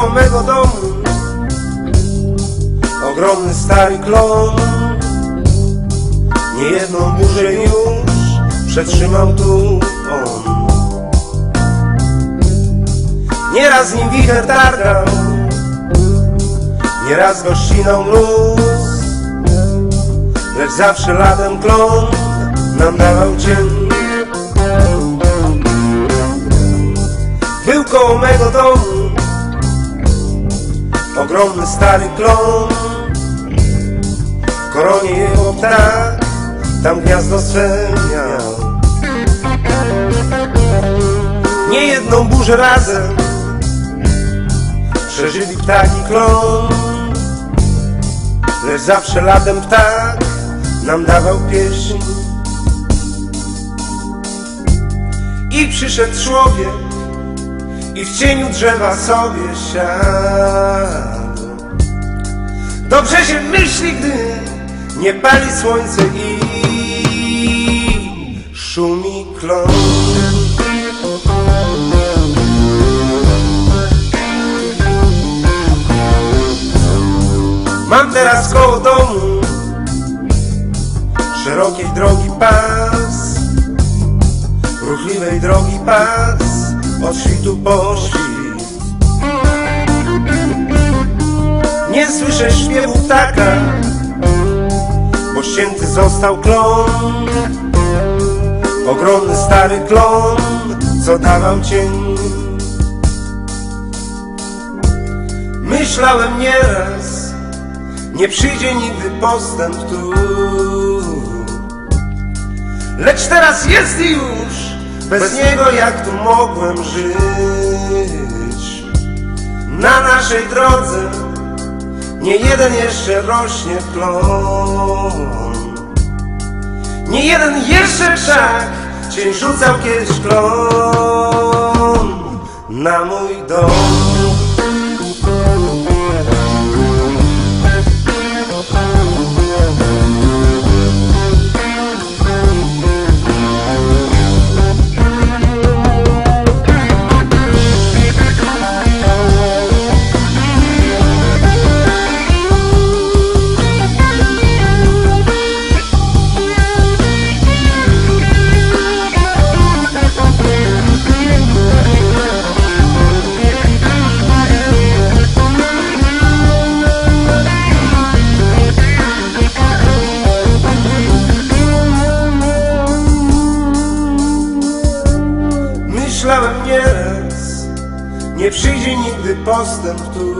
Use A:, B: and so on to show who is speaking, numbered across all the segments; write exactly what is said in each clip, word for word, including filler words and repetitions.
A: koło mego domu ogromny stary klon. Niejedną burzę już przetrzymał tu on. Nieraz z nim wicher targał, nieraz go ścinał mróz, lecz zawsze latem klon nam dawał cień. Był koło mego domu ogromny stary klon. W koronie jego ptak tam gniazdo swe miał. Niejedną burzę razem przeżyli ptak i klon, lecz zawsze latem ptak nam dawał pieśń. I przyszedł człowiek i w cieniu drzewa sobie siadł. Dobrze się myśli, gdy nie pali słońce i szumi klon. Mam teraz koło domu szerokiej drogi pas, ruchliwej drogi pas, od świtu po świt. Nie słyszę śpiewu ptaka, bo ścięty został klon. Ogromny stary klon, co dawał cień. Myślałem nieraz, nie przyjdzie nigdy postęp tu, lecz teraz jest i już bez niego jak tu mogłem żyć. Na naszej drodze nie jeden jeszcze rośnie klon, nie jeden jeszcze krzak cień rzucał kiedyś klon na mój dom. Myślałem nieraz, nie przyjdzie nigdy postęp tu,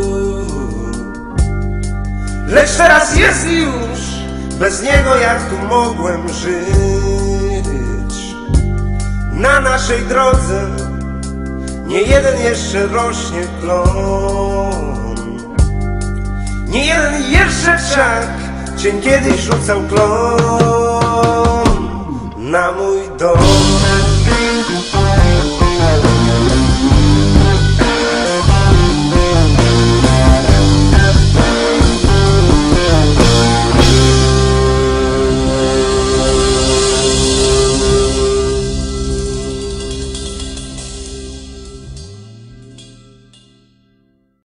A: lecz teraz jest i już bez niego jak tu mogłem żyć. Na naszej drodze nie jeden jeszcze rośnie klon, nie jeden jeszcze krzak cień kiedyś rzucał klon na mój dom.